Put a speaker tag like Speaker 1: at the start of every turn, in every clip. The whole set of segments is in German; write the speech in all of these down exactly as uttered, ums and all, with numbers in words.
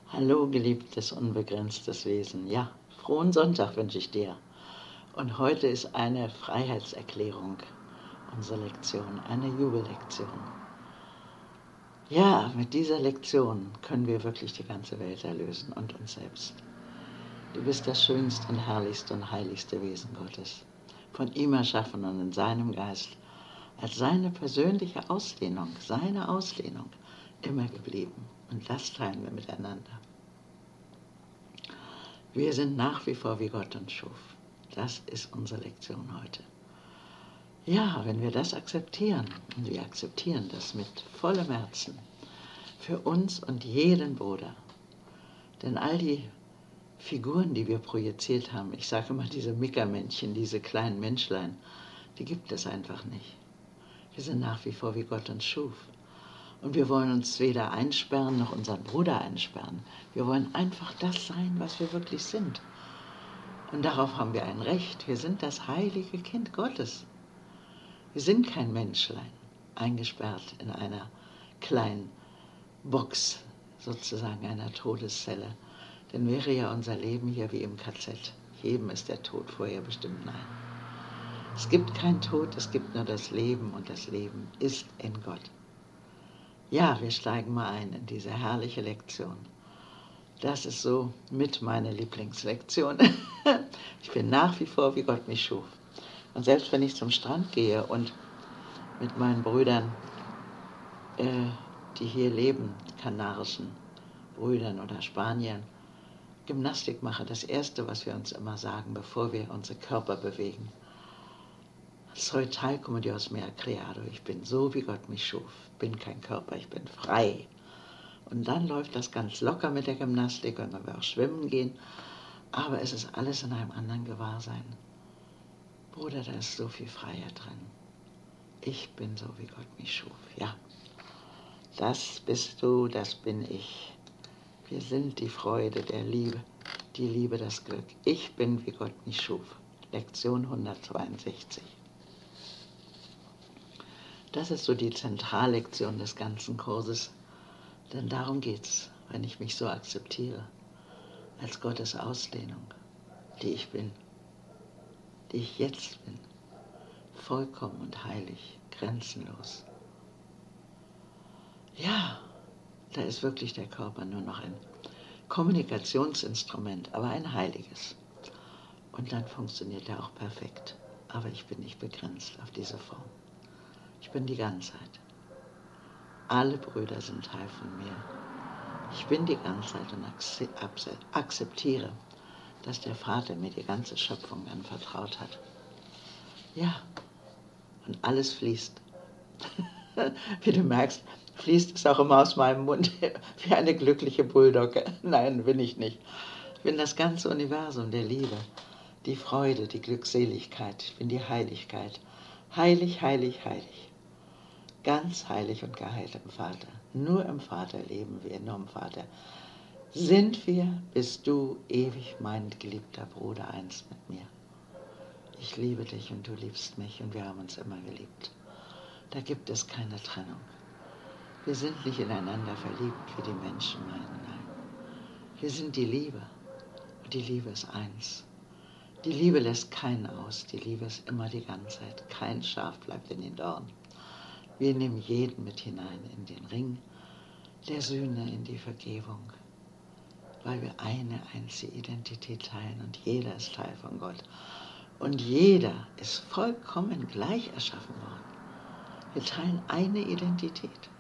Speaker 1: Hallo, geliebtes, unbegrenztes Wesen. Ja, frohen Sonntag wünsche ich dir. Und heute ist eine Freiheitserklärung, unsere Lektion, eine Jubellektion. Ja, mit dieser Lektion können wir wirklich die ganze Welt erlösen und uns selbst. Du bist das schönste und herrlichste und heiligste Wesen Gottes, von ihm erschaffen und in seinem Geist, als seine persönliche Ausdehnung, seine Ausdehnung, immer geblieben. Und das teilen wir miteinander. Wir sind nach wie vor wie Gott uns schuf. Das ist unsere Lektion heute. Ja, wenn wir das akzeptieren, und wir akzeptieren das mit vollem Herzen, für uns und jeden Bruder, denn all die Figuren, die wir projiziert haben, ich sage immer diese Mickermännchen, diese kleinen Menschlein, die gibt es einfach nicht. Wir sind nach wie vor wie Gott uns schuf. Und wir wollen uns weder einsperren noch unseren Bruder einsperren. Wir wollen einfach das sein, was wir wirklich sind. Und darauf haben wir ein Recht. Wir sind das heilige Kind Gottes. Wir sind kein Menschlein, eingesperrt in einer kleinen Box, sozusagen einer Todeszelle. Denn wäre ja unser Leben hier wie im K Z. Jedem ist der Tod vorher bestimmt. Nein. Es gibt keinen Tod, es gibt nur das Leben und das Leben ist in Gott. Ja, wir steigen mal ein in diese herrliche Lektion. Das ist so mit meine Lieblingslektion. Ich bin nach wie vor, wie Gott mich schuf. Und selbst wenn ich zum Strand gehe und mit meinen Brüdern, äh, die hier leben, kanarischen Brüdern oder Spaniern, Gymnastik mache, das Erste, was wir uns immer sagen, bevor wir unsere Körper bewegen: Soy tal como Dios me ha creado. Ich bin so, wie Gott mich schuf. Bin kein Körper, ich bin frei. Und dann läuft das ganz locker mit der Gymnastik, wenn wir auch schwimmen gehen. Aber es ist alles in einem anderen Gewahrsein. Bruder, da ist so viel Freiheit drin. Ich bin so, wie Gott mich schuf. Ja, das bist du, das bin ich. Wir sind die Freude der Liebe, die Liebe, das Glück. Ich bin, wie Gott mich schuf. Lektion hundertzweiundsechzig. Das ist so die Zentrallektion des ganzen Kurses, denn darum geht's, wenn ich mich so akzeptiere, als Gottes Ausdehnung, die ich bin, die ich jetzt bin, vollkommen und heilig, grenzenlos. Ja, da ist wirklich der Körper nur noch ein Kommunikationsinstrument, aber ein heiliges. Und dann funktioniert er auch perfekt, aber ich bin nicht begrenzt auf diese Form. Ich bin die Ganzheit. Alle Brüder sind Teil von mir. Ich bin die Ganzheit und akzeptiere, dass der Vater mir die ganze Schöpfung anvertraut hat. Ja, und alles fließt. Wie du merkst, fließt es auch immer aus meinem Mund wie eine glückliche Bulldogge. Nein, bin ich nicht. Ich bin das ganze Universum der Liebe, die Freude, die Glückseligkeit. Ich bin die Heiligkeit. Heilig, heilig, heilig. Ganz heilig und geheilt im Vater. Nur im Vater leben wir, nur im Vater sind wir, bist du ewig, mein geliebter Bruder, eins mit mir. Ich liebe dich und du liebst mich und wir haben uns immer geliebt. Da gibt es keine Trennung. Wir sind nicht ineinander verliebt, wie die Menschen meinen, nein. Wir sind die Liebe und die Liebe ist eins. Die Liebe lässt keinen aus, die Liebe ist immer die Ganzheit. Kein Schaf bleibt in den Dornen. Wir nehmen jeden mit hinein in den Ring der Sühne, in die Vergebung, weil wir eine einzige Identität teilen und jeder ist Teil von Gott. Und jeder ist vollkommen gleich erschaffen worden. Wir teilen eine Identität.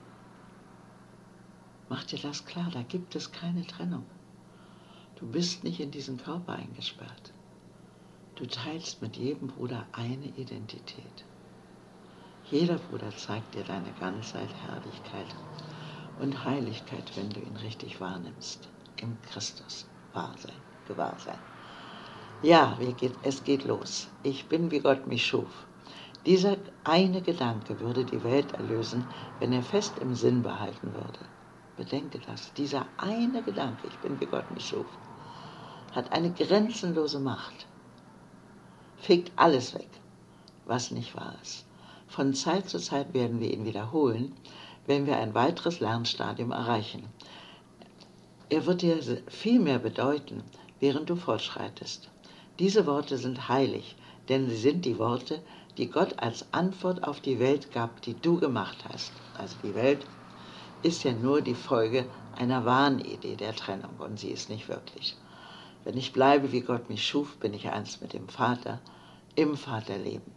Speaker 1: Mach dir das klar, da gibt es keine Trennung. Du bist nicht in diesen Körper eingesperrt. Du teilst mit jedem Bruder eine Identität. Jeder Bruder zeigt dir deine Ganzheit, Herrlichkeit und Heiligkeit, wenn du ihn richtig wahrnimmst. Im Christus. Wahrsein, Gewahrsein. Ja, es geht los. Ich bin, wie Gott mich schuf. Dieser eine Gedanke würde die Welt erlösen, wenn er fest im Sinn behalten würde. Bedenke das. Dieser eine Gedanke, ich bin, wie Gott mich schuf, hat eine grenzenlose Macht. Fegt alles weg, was nicht wahr ist. Von Zeit zu Zeit werden wir ihn wiederholen, wenn wir ein weiteres Lernstadium erreichen. Er wird dir viel mehr bedeuten, während du fortschreitest. Diese Worte sind heilig, denn sie sind die Worte, die Gott als Antwort auf die Welt gab, die du gemacht hast. Also die Welt ist ja nur die Folge einer Wahnidee der Trennung und sie ist nicht wirklich. Wenn ich bleibe, wie Gott mich schuf, bin ich eins mit dem Vater, im Vaterleben.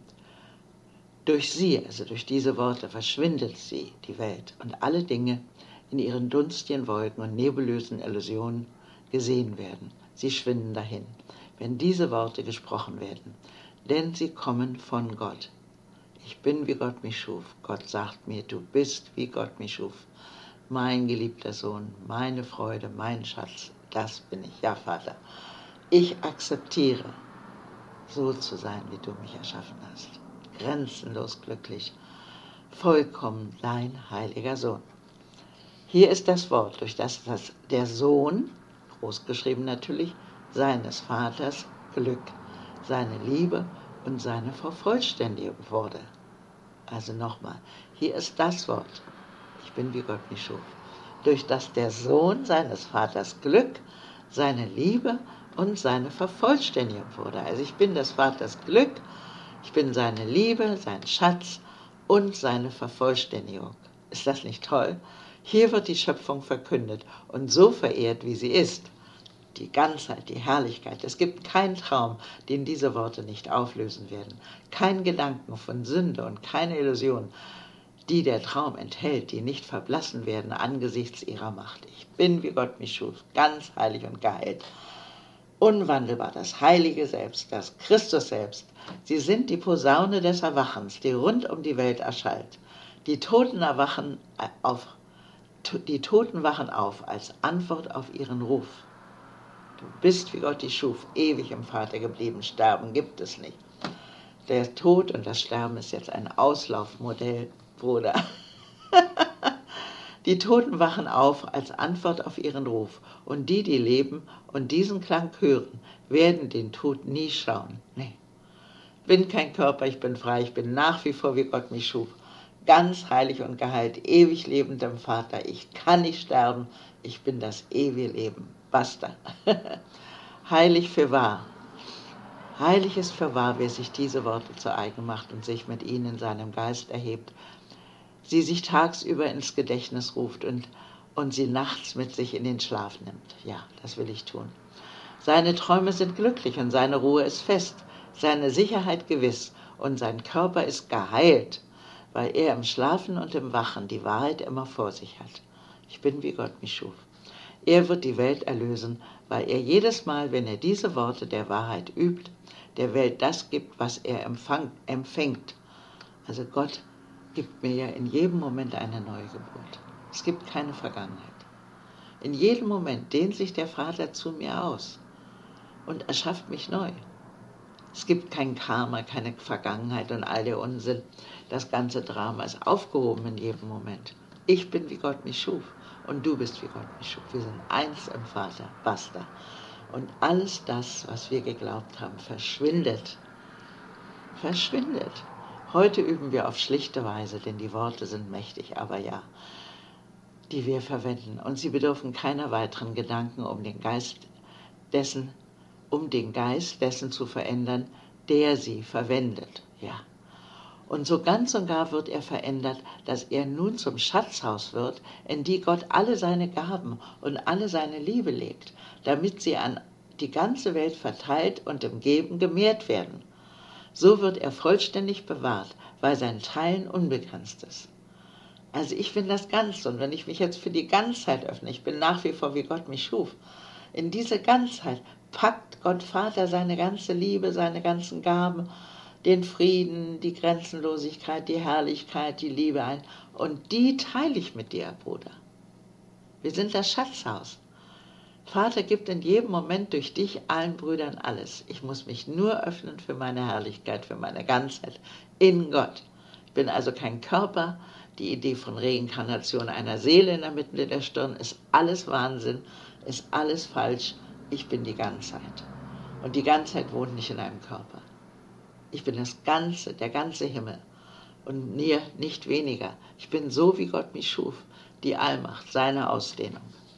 Speaker 1: Durch sie, also durch diese Worte, verschwindet sie, die Welt, und alle Dinge in ihren dunstigen Wolken und nebulösen Illusionen gesehen werden. Sie schwinden dahin, wenn diese Worte gesprochen werden, denn sie kommen von Gott. Ich bin, wie Gott mich schuf. Gott sagt mir, du bist, wie Gott mich schuf. Mein geliebter Sohn, meine Freude, mein Schatz, das bin ich. Ja, Vater, ich akzeptiere, so zu sein, wie du mich erschaffen hast. Grenzenlos glücklich, vollkommen dein heiliger Sohn. Hier ist das Wort, durch das, das der Sohn, großgeschrieben natürlich, seines Vaters Glück, seine Liebe und seine Vervollständigung wurde. Also nochmal, hier ist das Wort, ich bin, wie Gott mich schuf, durch das der Sohn seines Vaters Glück, seine Liebe und seine Vervollständigung wurde. Also ich bin des Vaters Glück, ich bin seine Liebe, sein Schatz und seine Vervollständigung. Ist das nicht toll? Hier wird die Schöpfung verkündet und so verehrt, wie sie ist. Die Ganzheit, die Herrlichkeit. Es gibt keinen Traum, den diese Worte nicht auflösen werden. Kein Gedanken von Sünde und keine Illusion, die der Traum enthält, die nicht verblassen werden angesichts ihrer Macht. Ich bin, wie Gott mich schuf, ganz heilig und geheilt. Unwandelbar, das heilige Selbst, das Christus selbst. Sie sind die Posaune des Erwachens, die rund um die Welt erschallt. Die Toten erwachen auf, die Toten wachen auf als Antwort auf ihren Ruf. Du bist, wie Gott dich schuf, ewig im Vater geblieben. Sterben gibt es nicht. Der Tod und das Sterben ist jetzt ein Auslaufmodell, Bruder. Die Toten wachen auf als Antwort auf ihren Ruf, und die, die leben und diesen Klang hören, werden den Tod nie schauen. Nee. Ich bin kein Körper, ich bin frei, ich bin nach wie vor, wie Gott mich schuf. Ganz heilig und geheilt, ewig lebend im Vater. Ich kann nicht sterben, ich bin das ewige Leben. Basta. Heilig für wahr. Heilig ist für wahr, wer sich diese Worte zu eigen macht und sich mit ihnen in seinem Geist erhebt, sie sich tagsüber ins Gedächtnis ruft und, und sie nachts mit sich in den Schlaf nimmt. Ja, das will ich tun. Seine Träume sind glücklich und seine Ruhe ist fest, seine Sicherheit gewiss und sein Körper ist geheilt, weil er im Schlafen und im Wachen die Wahrheit immer vor sich hat. Ich bin, wie Gott mich schuf. Er wird die Welt erlösen, weil er jedes Mal, wenn er diese Worte der Wahrheit übt, der Welt das gibt, was er empfang, empfängt. Also Gott gibt mir ja in jedem Moment eine Neugeburt. Es gibt keine Vergangenheit. In jedem Moment dehnt sich der Vater zu mir aus und erschafft mich neu. Es gibt kein Karma, keine Vergangenheit und all der Unsinn. Das ganze Drama ist aufgehoben in jedem Moment. Ich bin, wie Gott mich schuf und du bist, wie Gott mich schuf. Wir sind eins im Vater, basta. Und alles das, was wir geglaubt haben, verschwindet. Verschwindet. Heute üben wir auf schlichte Weise, denn die Worte sind mächtig, aber ja, die wir verwenden. Und sie bedürfen keiner weiteren Gedanken, um den Geist dessen, um den Geist dessen zu verändern, der sie verwendet. Ja. Und so ganz und gar wird er verändert, dass er nun zum Schatzhaus wird, in die Gott alle seine Gaben und alle seine Liebe legt, damit sie an die ganze Welt verteilt und im Geben gemehrt werden. So wird er vollständig bewahrt, weil sein Teilen unbegrenzt ist. Also ich bin das Ganze, und wenn ich mich jetzt für die Ganzheit öffne, ich bin nach wie vor, wie Gott mich schuf, in diese Ganzheit packt Gott Vater seine ganze Liebe, seine ganzen Gaben, den Frieden, die Grenzenlosigkeit, die Herrlichkeit, die Liebe ein, und die teile ich mit dir, Bruder. Wir sind das Schatzhaus. Vater gibt in jedem Moment durch dich allen Brüdern alles. Ich muss mich nur öffnen für meine Herrlichkeit, für meine Ganzheit in Gott. Ich bin also kein Körper. Die Idee von Reinkarnation einer Seele in der Mitte der Stirn ist alles Wahnsinn, ist alles falsch. Ich bin die Ganzheit. Und die Ganzheit wohnt nicht in einem Körper. Ich bin das Ganze, der ganze Himmel. Und mir nicht weniger. Ich bin so, wie Gott mich schuf. Die Allmacht, seine Ausdehnung.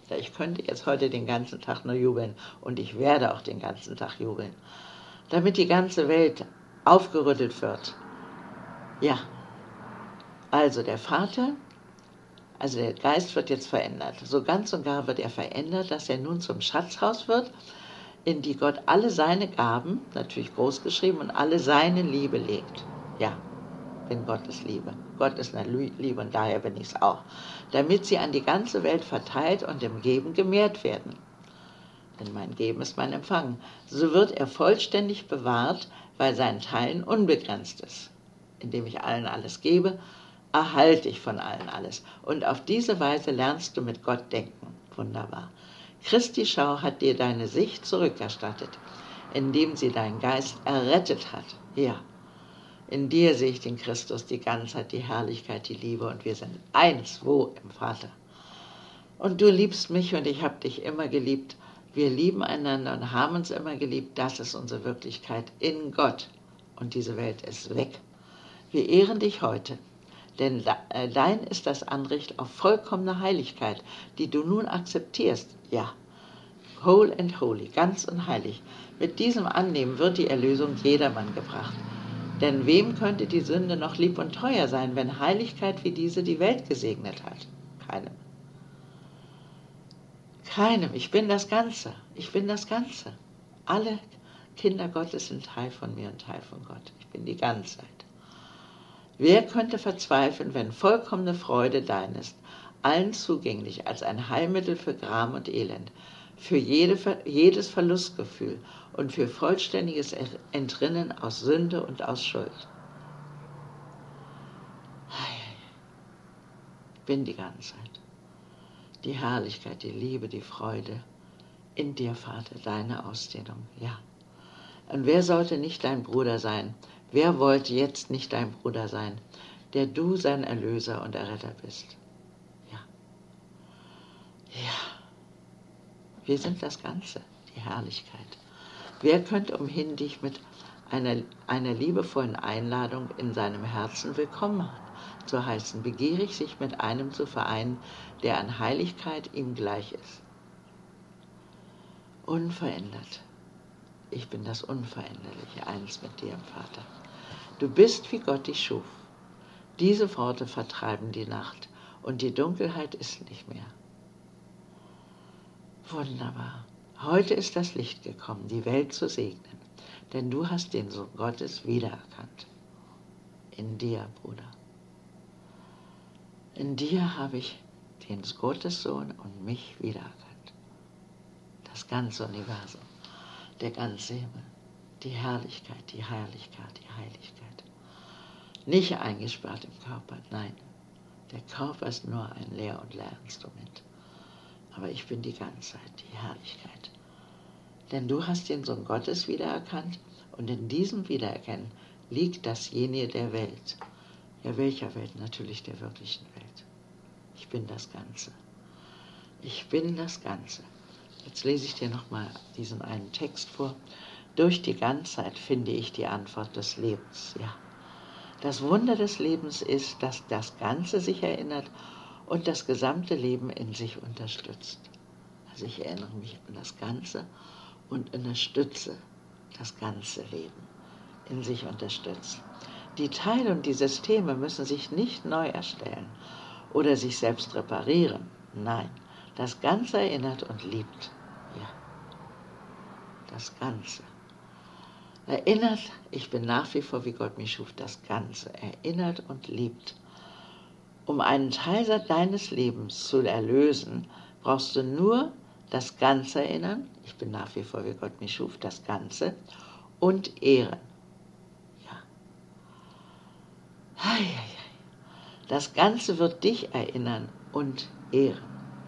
Speaker 1: Ja, ich könnte jetzt heute den ganzen Tag nur jubeln und ich werde auch den ganzen Tag jubeln, damit die ganze Welt aufgerüttelt wird. Ja, also der Vater, also der Geist wird jetzt verändert. So ganz und gar wird er verändert, dass er nun zum Schatzhaus wird, in die Gott alle seine Gaben, natürlich groß geschrieben, und alle seine Liebe legt. Ja, bin Gottes Liebe. Gott ist eine Liebe und daher bin ich es auch. Damit sie an die ganze Welt verteilt und im Geben gemehrt werden. Denn mein Geben ist mein Empfangen. So wird er vollständig bewahrt, weil sein Teilen unbegrenzt ist. Indem ich allen alles gebe, erhalte ich von allen alles. Und auf diese Weise lernst du mit Gott denken. Wunderbar. Christi Schau hat dir deine Sicht zurückerstattet, indem sie deinen Geist errettet hat. Ja, in dir sehe ich den Christus, die Ganzheit, die Herrlichkeit, die Liebe und wir sind eins, wo? Im Vater. Und du liebst mich und ich habe dich immer geliebt. Wir lieben einander und haben uns immer geliebt. Das ist unsere Wirklichkeit in Gott. Und diese Welt ist weg. Wir ehren dich heute, denn dein ist das Anrecht auf vollkommene Heiligkeit, die du nun akzeptierst. Ja, whole and holy, ganz und heilig. Mit diesem Annehmen wird die Erlösung jedermann gebracht. Denn wem könnte die Sünde noch lieb und teuer sein, wenn Heiligkeit wie diese die Welt gesegnet hat? Keinem. Keinem. Ich bin das Ganze. Ich bin das Ganze. Alle Kinder Gottes sind Teil von mir und Teil von Gott. Ich bin die Ganzheit. Wer könnte verzweifeln, wenn vollkommene Freude dein ist, allen zugänglich als ein Heilmittel für Gram und Elend, für jede, jedes Verlustgefühl und für vollständiges Entrinnen aus Sünde und aus Schuld. Ich bin die Ganzheit, die Herrlichkeit, die Liebe, die Freude in dir, Vater, deine Ausdehnung, ja. Und wer sollte nicht dein Bruder sein? Wer wollte jetzt nicht dein Bruder sein, der du sein Erlöser und Erretter bist? Ja. Ja. Wir sind das Ganze, die Herrlichkeit. Wer könnte umhin dich mit einer, einer liebevollen Einladung in seinem Herzen willkommen zu heißen, begierig sich mit einem zu vereinen, der an Heiligkeit ihm gleich ist? Unverändert. Ich bin das Unveränderliche, eins mit dir, Vater. Du bist, wie Gott dich schuf. Diese Worte vertreiben die Nacht und die Dunkelheit ist nicht mehr. Wunderbar. Heute ist das Licht gekommen, die Welt zu segnen, denn du hast den Sohn Gottes wiedererkannt. In dir, Bruder. In dir habe ich den Gottessohn und mich wiedererkannt. Das ganze Universum, der ganze Himmel, die Herrlichkeit, die Herrlichkeit, die Heiligkeit. Nicht eingesperrt im Körper, nein. Der Körper ist nur ein Lehr- und Lehrinstrument. Aber ich bin die Ganzheit, die Herrlichkeit. Denn du hast den Sohn Gottes wiedererkannt und in diesem Wiedererkennen liegt dasjenige der Welt. Ja, welcher Welt? Natürlich der wirklichen Welt. Ich bin das Ganze. Ich bin das Ganze. Jetzt lese ich dir nochmal diesen einen Text vor. Durch die Ganzheit finde ich die Antwort des Lebens. Ja. Das Wunder des Lebens ist, dass das Ganze sich erinnert und das gesamte Leben in sich unterstützt. Also ich erinnere mich an das Ganze und unterstütze das ganze Leben, in sich unterstützt. Die Teile und die Systeme müssen sich nicht neu erstellen oder sich selbst reparieren. Nein, das Ganze erinnert und liebt. Ja, das Ganze. Erinnert, ich bin nach wie vor, wie Gott mich schuf, das Ganze. Erinnert und liebt. Um einen Teil deines Lebens zu erlösen, brauchst du nur das Ganze erinnern, ich bin nach wie vor, wie Gott mich schuf, das Ganze, und ehren. Ja. Hei, hei, hei. Das Ganze wird dich erinnern und ehren.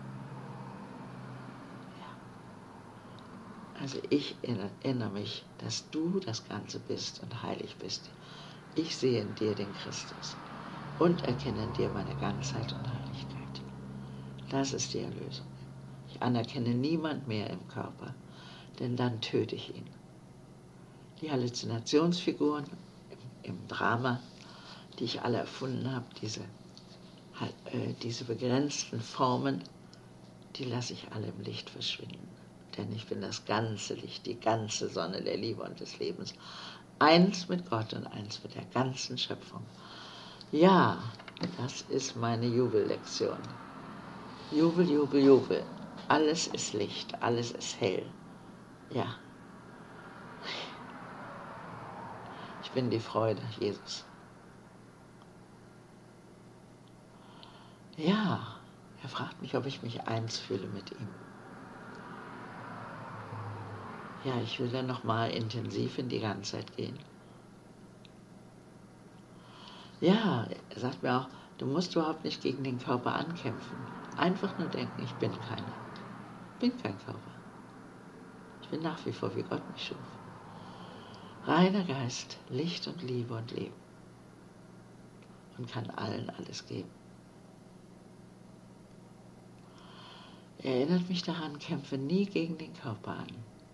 Speaker 1: Ja. Also ich erinnere mich, dass du das Ganze bist und heilig bist. Ich sehe in dir den Christus und erkenne in dir meine Ganzheit und Heiligkeit. Das ist die Erlösung. Ich anerkenne niemand mehr im Körper, denn dann töte ich ihn. Die Halluzinationsfiguren im, im Drama, die ich alle erfunden habe, diese, äh, diese begrenzten Formen, die lasse ich alle im Licht verschwinden. Denn ich bin das ganze Licht, die ganze Sonne der Liebe und des Lebens. Eins mit Gott und eins mit der ganzen Schöpfung. Ja, das ist meine Jubellektion. Jubel, Jubel, Jubel. Alles ist Licht, alles ist hell. Ja. Ich bin die Freude, Jesus. Ja, er fragt mich, ob ich mich eins fühle mit ihm. Ja, ich will dann nochmal intensiv in die Ganzheit gehen. Ja, er sagt mir auch, du musst überhaupt nicht gegen den Körper ankämpfen. Einfach nur denken, ich bin keiner. Ich bin kein Körper. Ich bin nach wie vor, wie Gott mich schuf. Reiner Geist, Licht und Liebe und Leben. Und kann allen alles geben. Er erinnert mich daran, kämpfe nie gegen den Körper an.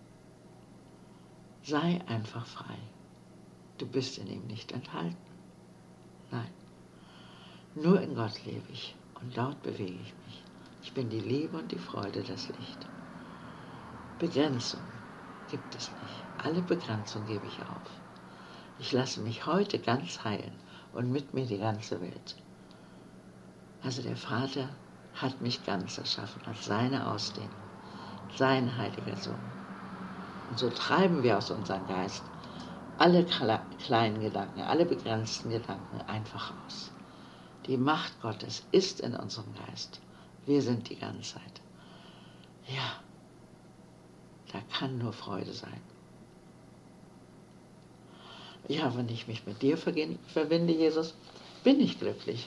Speaker 1: Sei einfach frei. Du bist in ihm nicht enthalten. Nein, nur in Gott lebe ich und dort bewege ich mich. Ich bin die Liebe und die Freude, das Licht. Begrenzung gibt es nicht. Alle Begrenzung gebe ich auf. Ich lasse mich heute ganz heilen und mit mir die ganze Welt. Also der Vater hat mich ganz erschaffen als seine Ausdehnung, sein heiliger Sohn. Und so treiben wir aus unserem Geist alle kleinen Gedanken, alle begrenzten Gedanken einfach aus. Die Macht Gottes ist in unserem Geist. Wir sind die Ganzheit. Ja, da kann nur Freude sein. Ja, wenn ich mich mit dir verbinde, Jesus, bin ich glücklich.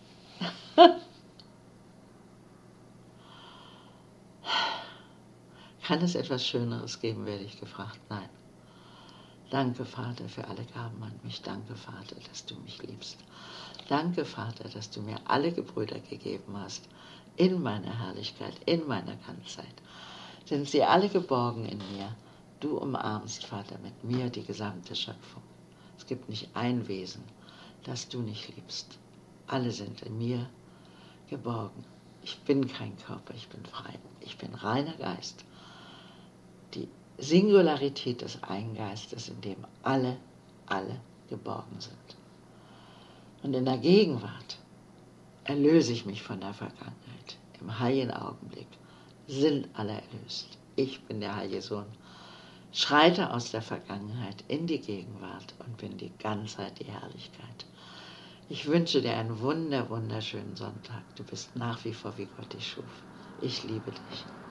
Speaker 1: Kann es etwas Schöneres geben, werde ich gefragt. Nein. Danke, Vater, für alle Gaben an mich. Danke, Vater, dass du mich liebst. Danke, Vater, dass du mir alle Gebrüder gegeben hast, in meiner Herrlichkeit, in meiner Ganzheit. Sind sie alle geborgen in mir. Du umarmst, Vater, mit mir die gesamte Schöpfung. Es gibt nicht ein Wesen, das du nicht liebst. Alle sind in mir geborgen. Ich bin kein Körper, ich bin frei. Ich bin reiner Geist. Die Singularität des einen Geistes, in dem alle, alle geborgen sind. Und in der Gegenwart erlöse ich mich von der Vergangenheit. Im heiligen Augenblick sind alle erlöst. Ich bin der heilige Sohn. Schreite aus der Vergangenheit in die Gegenwart und bin die Ganzheit, die Herrlichkeit. Ich wünsche dir einen wunder, wunderschönen Sonntag. Du bist nach wie vor, wie Gott dich schuf. Ich liebe dich.